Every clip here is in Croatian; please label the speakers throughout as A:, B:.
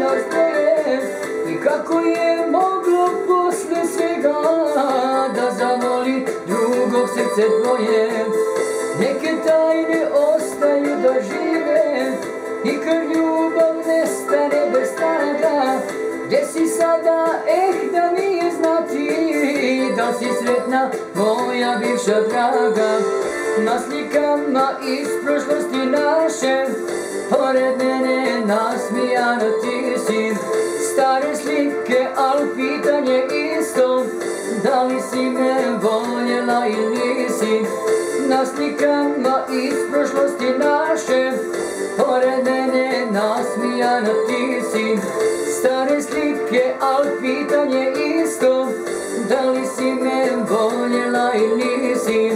A: nas dvoje. I kako je moglo posle svega da zavoli drugog srce tvoje. Neke tajne ostaju da žive i kad ljubav nestane bez traga. Gdje si sada, da mi je znati da si sretna moja bivša draga. Na slikama iz prošlosti naše pored mene nasmijana ti si. Stare slike, al pitanje isto, da li si me voljela ili nisi. Na slikama iz prošlosti naše pored mene nasmijana ti si. Stare slike, al pitanje isto, da li si me voljela ili nisi.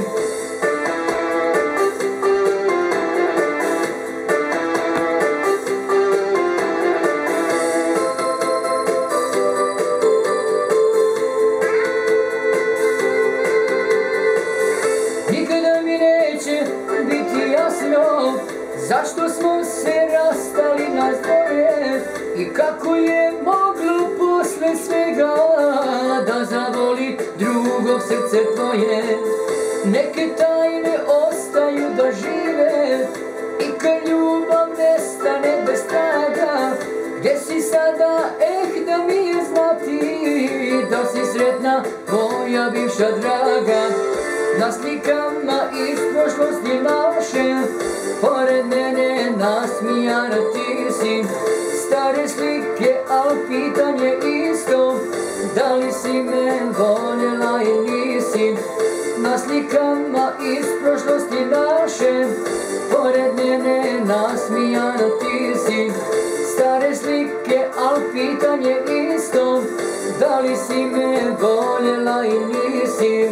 A: Nikada mi neće biti jasno zašto smo se rastali nas dvoje. I kako je moglo posle svega da zavoli drugog srce tvoje. Neke tajne ostaju da žive i kad ljubav nestane bez traga. Gdje si sada, da mi je znati da si sretna moja bivša draga. Na slikama iz prošlosti naše pored mene nasmijana ti si. Stare slike, al pitanje isto, da li si me voljela ili nisi. Na slikama iz prošlosti naše pored mene nasmijana ti si. Stare slike, al pitanje isto, da li si me voljela ili nisi.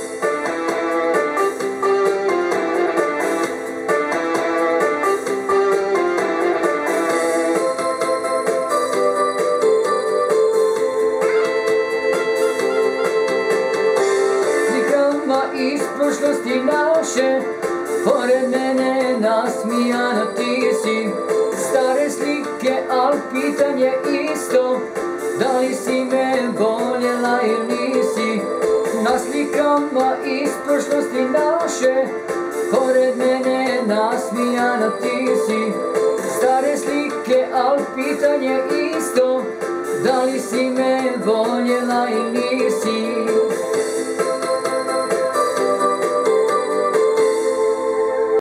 A: Iz prošlosti naše pored mene nasmijana ti si. Stare slike, al pitanje isto, da li si me voljela ili nisi. Na slikama iz prošlosti naše pored mene nasmijana ti si. Stare slike, al pitanje isto, da li si me voljela ili nisi.